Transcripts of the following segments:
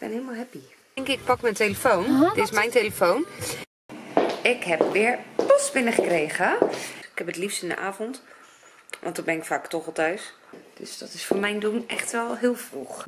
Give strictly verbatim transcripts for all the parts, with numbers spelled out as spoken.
ben helemaal happy. Ik denk ik pak mijn telefoon. Uh-huh, Dit is mijn telefoon. Ik heb weer post binnengekregen. Ik heb het liefst in de avond. Want dan ben ik vaak toch al thuis. Dus dat is voor mijn doen echt wel heel vroeg.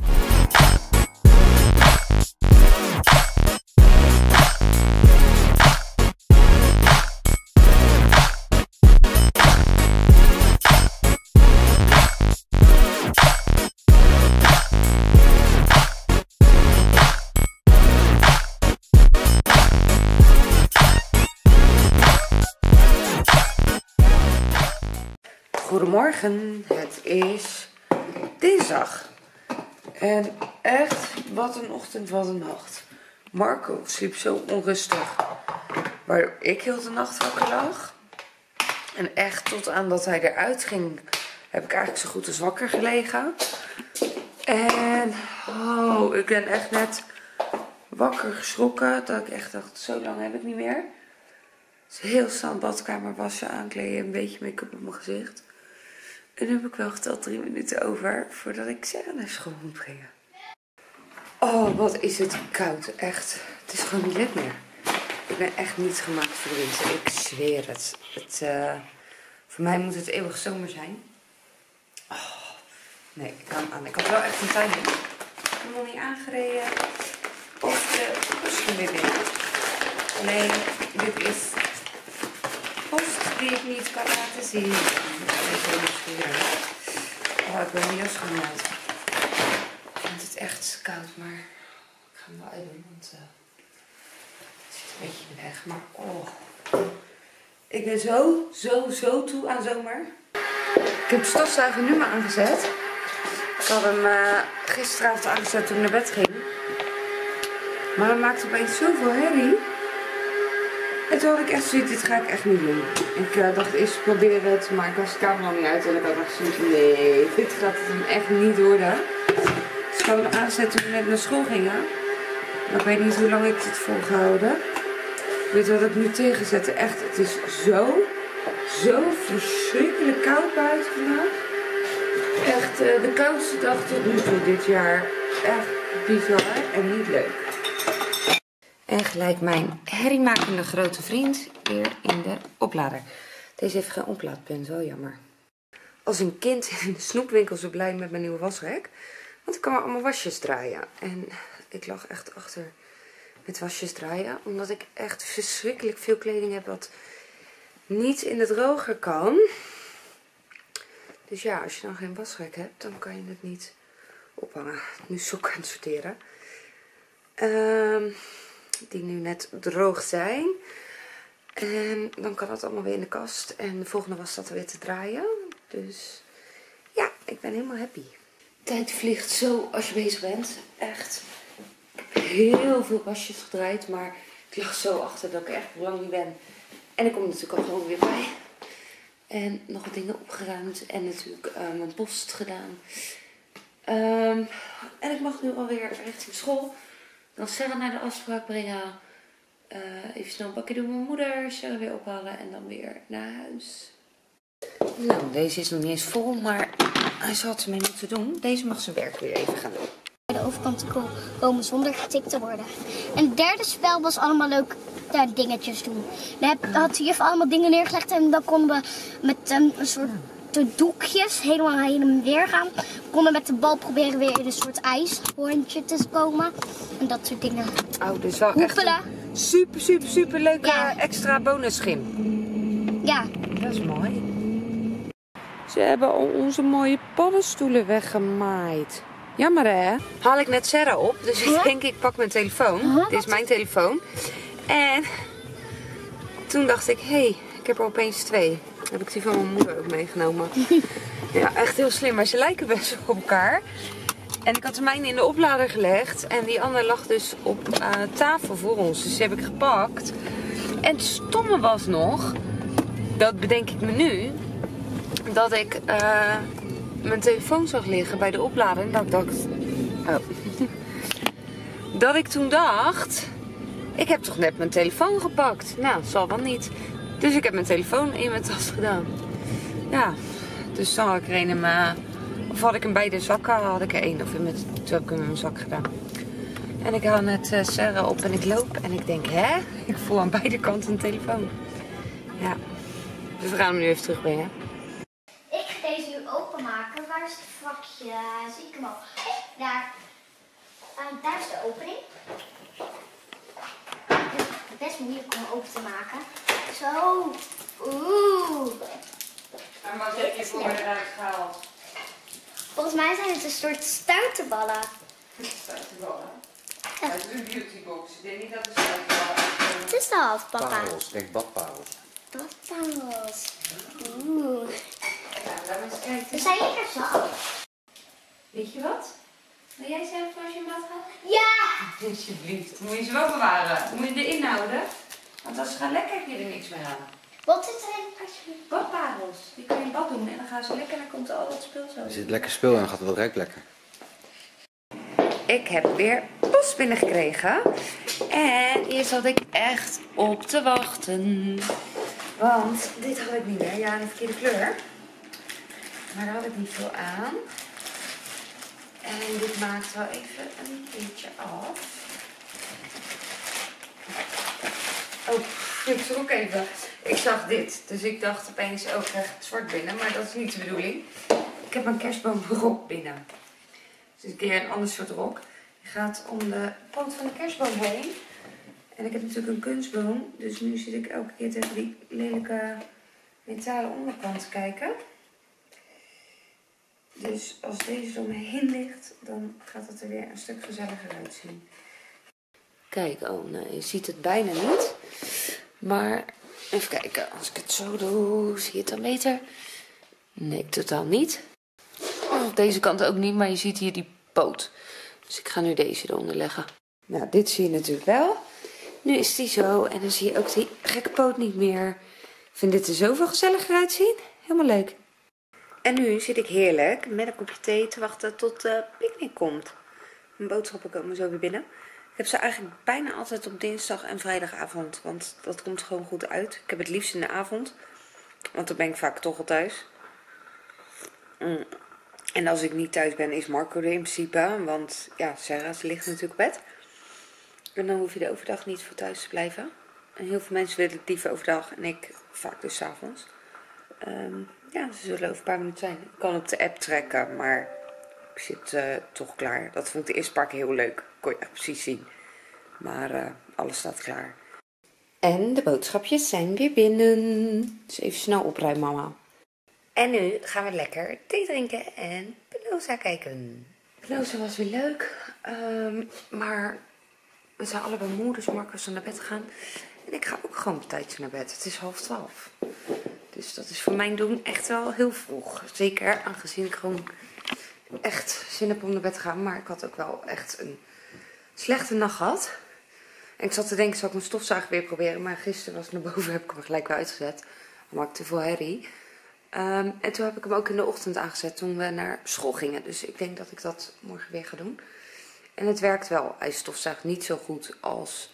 Goedemorgen, het is dinsdag. En echt, wat een ochtend, wat een nacht. Marco sliep zo onrustig, waardoor ik heel de nacht wakker lag. En echt tot aan dat hij eruit ging, heb ik eigenlijk zo goed als wakker gelegen. En oh, ik ben echt net wakker geschrokken, dat ik echt dacht, zo lang heb ik niet meer. Dus heel snel een badkamer wassen, aankleden, een beetje make-up op mijn gezicht. En nu heb ik wel geteld drie minuten over voordat ik Sarah naar school moet brengen. Oh, wat is het koud. Echt. Het is gewoon niet leuk meer. Ik ben echt niet gemaakt voor de winter. Ik zweer het. het uh, voor mij moet het eeuwig zomer zijn. Oh, nee, ik kan aan. Ik had wel echt een timing. Ik heb nog niet aangereden. Of de post weer binnen. Nee, dit is post die ik niet kan laten zien. Oh, ik ben mijn jas gewoon uit. Ik vind het echt koud, maar ik ga hem wel uitdoen, want uh, het zit een beetje in de weg. Maar oh, ik ben zo, zo, zo toe aan zomer. Ik heb de stofzuiger nu maar aangezet. Ik had hem uh, gisteravond aangezet toen ik naar bed ging. Maar hij maakte opeens zoveel herrie. En toen had ik echt zoiets, dit ga ik echt niet doen. Ik uh, dacht eerst proberen het, maar ik was de camera niet uit en ik had echt zoiets, nee, dit gaat het hem echt niet worden. Dus ik had hem aangezet toen we net naar school gingen. Maar ik weet niet hoe lang ik het volgehouden. Ik weet wat ik nu tegenzette, echt, het is zo, zo verschrikkelijk koud buiten vandaag. Echt uh, de koudste dag tot nu toe dit jaar. Echt bizar en niet leuk. En gelijk mijn herriemakende grote vriend weer in de oplader. Deze heeft geen oplaadpunt, wel jammer. Als een kind in de snoepwinkel zo blij met mijn nieuwe wasrek. Want ik kan maar allemaal wasjes draaien. En ik lag echt achter met wasjes draaien. Omdat ik echt verschrikkelijk veel kleding heb wat niet in de droger kan. Dus ja, als je dan geen wasrek hebt, dan kan je het niet ophangen. Nu sokken aan het sorteren. Ehm... Um, die nu net droog zijn. En dan kan het allemaal weer in de kast. En de volgende was dat weer te draaien. Dus ja, ik ben helemaal happy. Tijd vliegt zo als je bezig bent. Echt. Ik heb heel veel wasjes gedraaid. Maar ik lag zo achter dat ik echt lang niet ben. En ik kom natuurlijk al gewoon weer bij. En nog wat dingen opgeruimd. En natuurlijk uh, mijn post gedaan. Um, en ik mag nu alweer richting school. Dan Sarah naar de afspraak brengen. Uh, even snel een bakje doen met mijn moeder. Sarah weer ophalen en dan weer naar huis. Nou, deze is nog niet eens vol, maar hij zal het ermee moeten doen. Deze mag zijn werk weer even gaan doen. Bij de overkant te komen zonder getikt te worden. En het derde spel was allemaal leuk daar dingetjes doen. Dan had de juf allemaal dingen neergelegd en dan konden we met um, een soort de doekjes helemaal heen en weer gaan. We konden met de bal proberen weer in een soort ijshorntje te komen. En dat soort dingen. Oh, dus wel Hoepelen. Echt een super, super, super leuke ja. extra bonus schim. Ja. Dat is mooi. Ze hebben al onze mooie paddenstoelen weggemaaid. Jammer hè? Haal ik net Sarah op, dus ik huh? denk ik pak mijn telefoon. Huh? Dit is mijn telefoon. En toen dacht ik, hé, hey, ik heb er opeens twee. Heb ik die van mijn moeder ook meegenomen. Ja, echt heel slim, maar ze lijken best wel op elkaar. En ik had de mijne in de oplader gelegd. En die andere lag dus op uh, tafel voor ons. Dus die heb ik gepakt. En het stomme was nog, dat bedenk ik me nu, dat ik uh, mijn telefoon zag liggen bij de oplader. En dat ik dacht, oh. Dat ik toen dacht, ik heb toch net mijn telefoon gepakt. Nou, zal wel niet. Dus ik heb mijn telefoon in mijn tas gedaan. Ja, dus dan had ik er een in mijn... Of had ik hem bij de zakken, had ik er één. Of in mijn, toen heb ik hem in mijn zak gedaan. En ik haal net uh, Sarah op en ik loop en ik denk, hè? Ik voel aan beide kanten een telefoon. Ja, dus we gaan hem nu even terugbrengen. Ik ga deze nu openmaken. Waar is het vakje? Zie ik hem al? Daar. Uh, daar is de opening. Het is best moeilijk om open te maken. Zo. Oeh. En wat heb je voor me eruit gehaald? Volgens mij zijn het een soort stuitenballen. Stuitenballen? Ja. Het is een beautybox. Ik denk niet dat het stuitenballen is. Wat is dat, papa? Parels, ik denk badparels. Badparels. Oeh. Ja, laat eens kijken. We zijn lekker zacht. Weet je wat? Wil jij zelf een flesje bad halen? Ja! Alsjeblieft. Dan moet je ze wel bewaren. Dan moet je erin houden. Want als ze gaan lekker, heb je er niks meer aan. Wat zit erin? Alsjeblieft. Badparels. Die kun je in bad doen en dan gaan ze lekker en dan komt er al dat spul zo. Er zit lekker spul en dan gaat het wel ruikt lekker. Ik heb weer post binnengekregen. En hier zat ik echt op te wachten. Want dit had ik niet meer. Ja, een verkeerde kleur. Maar daar had ik niet veel aan. En dit maakt wel even een beetje af. Oh, ik schrok even. Ik zag dit. Dus ik dacht opeens, oh, ik krijg zwart binnen. Maar dat is niet de bedoeling. Ik heb een kerstboomrok binnen. Dus een keer een ander soort rok. Die gaat om de poot van de kerstboom heen. En ik heb natuurlijk een kunstboom. Dus nu zit ik elke keer tegen die lelijke metalen onderkant te kijken. Dus als deze er omheen ligt, dan gaat het er weer een stuk gezelliger uitzien. Kijk, oh nee, je ziet het bijna niet. Maar even kijken, als ik het zo doe, zie je het dan beter? Nee, totaal niet. Oh, op deze kant ook niet, maar je ziet hier die poot. Dus ik ga nu deze eronder leggen. Nou, dit zie je natuurlijk wel. Nu is die zo en dan zie je ook die gekke poot niet meer. Ik vind dit er zoveel gezelliger uitzien. Helemaal leuk. En nu zit ik heerlijk met een kopje thee te wachten tot de picknick komt. Mijn boodschappen komen zo weer binnen. Ik heb ze eigenlijk bijna altijd op dinsdag en vrijdagavond. Want dat komt gewoon goed uit. Ik heb het liefst in de avond. Want dan ben ik vaak toch al thuis. Mm. En als ik niet thuis ben is Marco er in principe. Want ja, Sarah ze ligt natuurlijk op bed. En dan hoef je de overdag niet voor thuis te blijven. En heel veel mensen willen het liever overdag. En ik vaak dus 's avonds. Um, ja, ze zullen over een paar minuten zijn. Ik kan op de app trekken, maar ik zit uh, toch klaar. Dat vond ik de eerste paar keer heel leuk. Kon je echt precies zien. Maar uh, alles staat klaar. En de boodschapjes zijn weer binnen. Dus even snel opruimen, mama. En nu gaan we lekker thee drinken en Penosa kijken. Penosa was weer leuk. Um, maar we zijn allebei moe, dus Marco is naar bed gegaan. En ik ga ook gewoon een tijdje naar bed. Het is half twaalf. Dus dat is voor mijn doen echt wel heel vroeg. Zeker aangezien ik gewoon echt zin heb om naar bed te gaan. Maar ik had ook wel echt een slechte nacht gehad. En ik zat te denken, zal ik mijn stofzuiger weer proberen. Maar gisteren was ik naar boven, heb ik hem gelijk weer uitgezet. Dan maakte te veel herrie. Um, en toen heb ik hem ook in de ochtend aangezet toen we naar school gingen. Dus ik denk dat ik dat morgen weer ga doen. En het werkt wel. Hij stofzuigt niet zo goed als,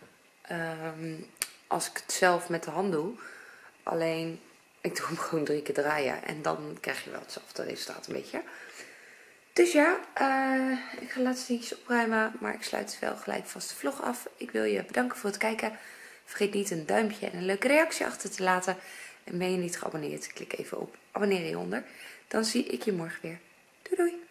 um, als ik het zelf met de hand doe. Alleen, ik doe hem gewoon drie keer draaien. En dan krijg je wel hetzelfde resultaat een beetje. Dus ja, uh, ik ga laatst dingetjes opruimen. Maar ik sluit wel gelijk vast de vlog af. Ik wil je bedanken voor het kijken. Vergeet niet een duimpje en een leuke reactie achter te laten. En ben je niet geabonneerd, klik even op abonneer hieronder. Dan zie ik je morgen weer. Doei doei!